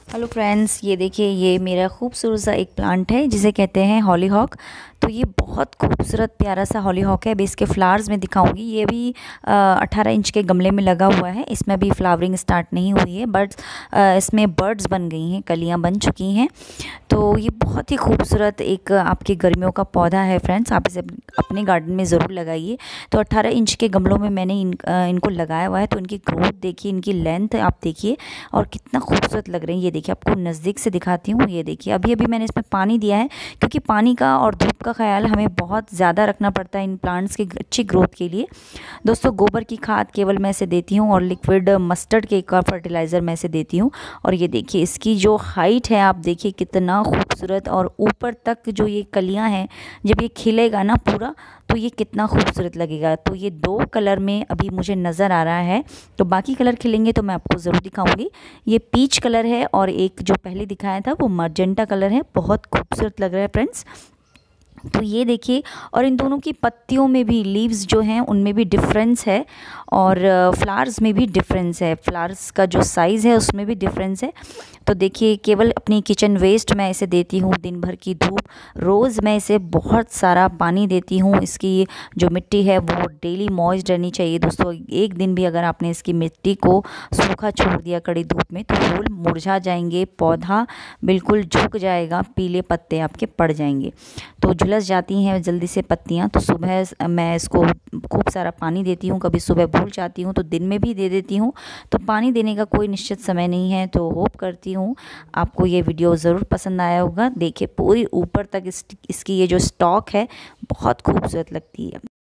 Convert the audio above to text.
Hello friends, ये देखिए, ये मेरा खूबसूरत सा एक प्लांट है जिसे कहते हैं हॉलीहॉक। तो ये बहुत खूबसूरत प्यारा सा हॉलीहॉक है। अभी इसके फ्लावर्स मैं दिखाऊंगी। ये भी 18 इंच के गमले में लगा हुआ है। इसमें अभी फ्लावरिंग स्टार्ट नहीं हुई है, बट इसमें बर्ड्स बन गई हैं, कलियां बन चुकी हैं। तो ये बहुत ही खूबसूरत एक आपके गर्मियों का पौधा है फ्रेंड्स। आप इसे अपने गार्डन में ज़रूर लगाइए। तो 18 इंच के गमलों में मैंने इनको लगाया हुआ है। तो इनकी ग्रोथ देखिए, इनकी लेंथ आप देखिए और कितना खूबसूरत लग रहे हैं। ये देखिए, आपको नज़दीक से दिखाती हूँ। ये देखिए, अभी अभी मैंने इसमें पानी दिया है, क्योंकि पानी का और धूप का ख्याल हमें बहुत ज़्यादा रखना पड़ता है इन प्लांट्स की अच्छी ग्रोथ के लिए। दोस्तों, गोबर की खाद केवल मैं इसे देती हूँ और लिक्विड मस्टर्ड के का फर्टिलाइज़र मैं इसे देती हूँ। और ये देखिए, इसकी जो हाइट है आप देखिए कितना खूबसूरत, और ऊपर तक जो ये कलियाँ हैं, जब ये खिलेगा ना पूरा, तो ये कितना खूबसूरत लगेगा। तो ये 2 कलर में अभी मुझे नज़र आ रहा है। तो बाकी कलर खिलेंगे तो मैं आपको ज़रूर दिखाऊंगी। ये पीच कलर है और एक जो पहले दिखाया था वो मजेंटा कलर है। बहुत खूबसूरत लग रहा है फ्रेंड्स। तो ये देखिए, और इन दोनों की पत्तियों में भी, लीव्स जो हैं उनमें भी डिफरेंस है, और फ्लावर्स में भी डिफरेंस है। फ्लावर्स का जो साइज़ है उसमें भी डिफरेंस है। तो देखिए, केवल अपनी किचन वेस्ट मैं इसे देती हूँ, दिन भर की धूप, रोज़ मैं इसे बहुत सारा पानी देती हूँ। इसकी जो मिट्टी है वो डेली मॉइस्ट रहनी चाहिए दोस्तों। एक दिन भी अगर आपने इसकी मिट्टी को सूखा छोड़ दिया कड़ी धूप में, तो फूल मुरझा जाएंगे, पौधा बिल्कुल झुक जाएगा, पीले पत्ते आपके पड़ जाएंगे, तो झुलस जाती हैं जल्दी से पत्तियां। तो सुबह मैं इसको खूब सारा पानी देती हूँ। कभी सुबह भूल जाती हूँ तो दिन में भी दे देती हूँ। तो पानी देने का कोई निश्चित समय नहीं है। तो होप करती हूँ आपको ये वीडियो ज़रूर पसंद आया होगा। देखिए, पूरी ऊपर तक इसकी ये जो स्टॉक है बहुत खूबसूरत लगती है।